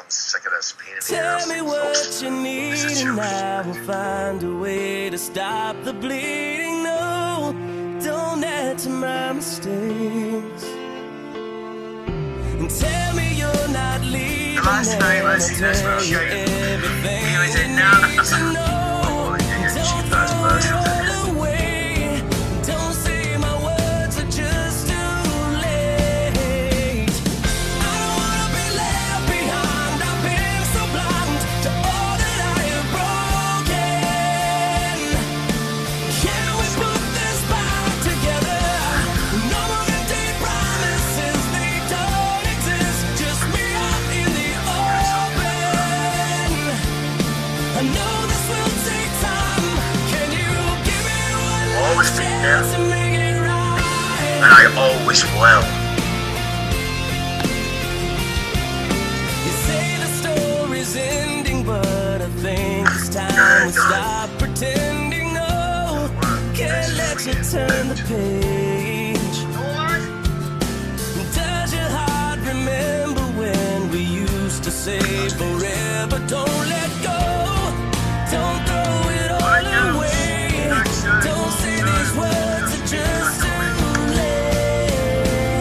I'm sick of this pain in the Tell ass. me what you need and I will find a way to stop the bleeding. No, don't add to my mistakes. And tell me you're not leaving. The last time I seen this little guy, he was in now. Oh, yeah, yeah, cheap ass version. Always be there, and I always will. You say the story's ending, but I think it's time we stop pretending. No, can't let you turn the page. Does your heart remember when we used to say forever? Don't let go, don't throw it all away. Don't say these words are just too late.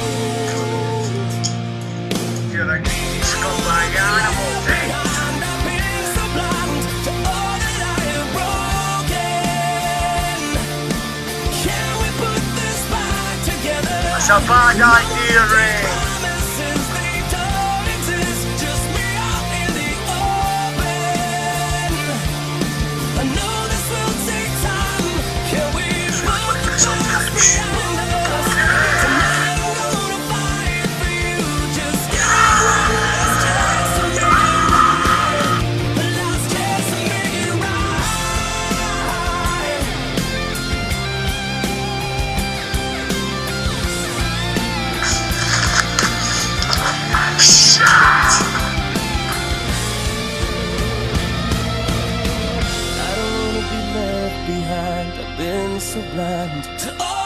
You're like me, scumbag animal, hey. I've been so blind to all that I have broken. Can we put this back together? That's a bad idea, Ray. Promises they don't exist, just me out in the open. I know this will take time. Can we put this behind us? Tonight I'm gonna fight for you. Just give me one last chance to make it right. The last chance to make it right. Shit. I don't wanna be left behind. I've been so blind to all